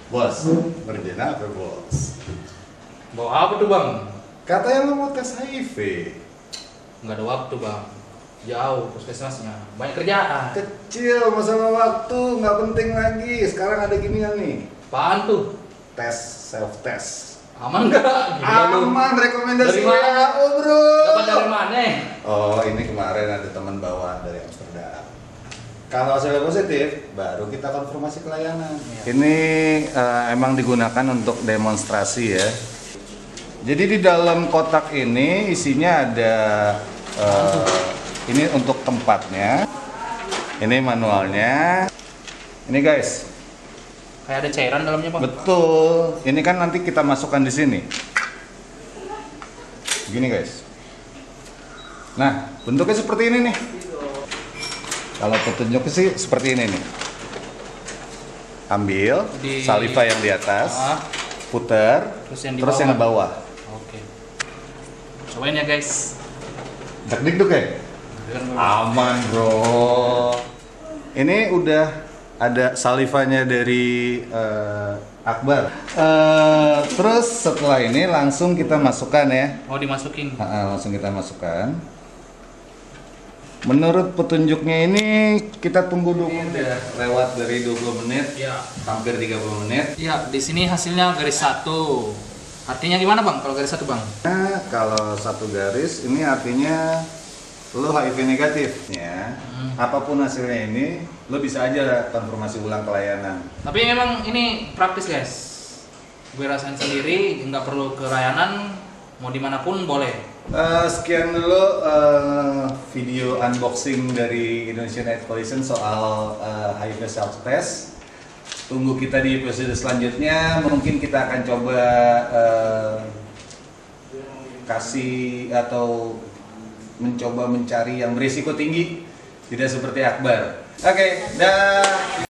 Bos, ngerjain apa bos? Bawa apa tuh bang? Katanya lo mau tes HIV. Nggak ada waktu bang. Jauh puskesmasnya, banyak kerjaan. Kecil masalah waktu, nggak penting lagi. Sekarang ada ginian nih. Apaan tuh? Tes, self test. Aman nggak? Gila lu. Aman, rekomendasi Dari mana? WHO bro. Dapat dari mana? Oh, ini kemarin ada teman bawa dari Amsterdam. Kalau hasilnya positif, baru kita konfirmasi ke layanan. Ini emang digunakan untuk demonstrasi ya. Jadi di dalam kotak ini isinya ada ini untuk tempatnya. Ini manualnya. Ini guys. Kayak ada cairan dalamnya bang. Betul. Ini kan nanti kita masukkan di sini. Gini guys. Nah, bentuknya seperti ini nih. Kalau petunjuknya sih seperti ini nih. Ambil Di- saliva yang di atas, putar, Terus yang di yang di bawah. Oke. Cobain ya guys. Deg-deg ya? Aman bro. Ini udah ada salivanya dari Akbar. Terus setelah ini langsung kita masukkan ya. Mau dimasukin? Langsung kita masukkan. Menurut petunjuknya ini kita tunggu dulu. Udah lewat dari 20 menit, Ya. hampir 30 menit. Ya, di sini hasilnya garis 1. Artinya gimana bang? Kalau garis 1 bang? Nah, kalau satu garis ini artinya lo HIV negatifnya. Apapun hasilnya ini, lo bisa aja konfirmasi ulang ke layanan. Tapi memang ini praktis guys. Gue rasain sendiri, nggak perlu ke layanan, mau dimanapun boleh. Sekian dulu video unboxing dari Indonesian AIDS Coalition soal HIV self test. Tunggu kita di episode selanjutnya. Mungkin kita akan coba kasih atau mencoba mencari yang berisiko tinggi, tidak seperti Akbar. Oke, dah.